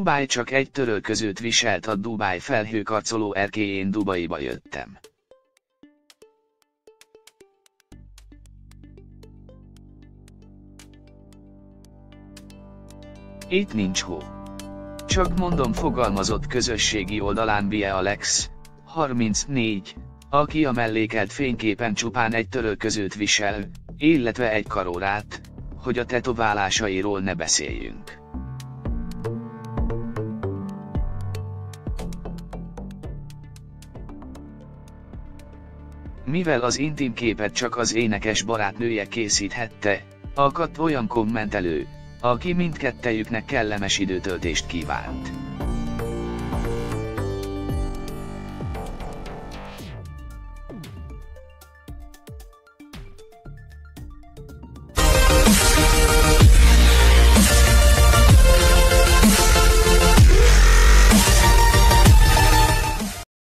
Dubáj csak egy törölközőt viselt a Dubáj felhőkarcoló erkélyén. Dubaiba jöttem. Itt nincs hó. Csak mondom, fogalmazott közösségi oldalán Bie Alex, 34, aki a mellékelt fényképen csupán egy törölközőt visel, illetve egy karórát, hogy a tetoválásairól ne beszéljünk. Mivel az intim képet csak az énekes barátnője készíthette, akadt olyan kommentelő, aki mindkettejüknek kellemes időtöltést kívánt.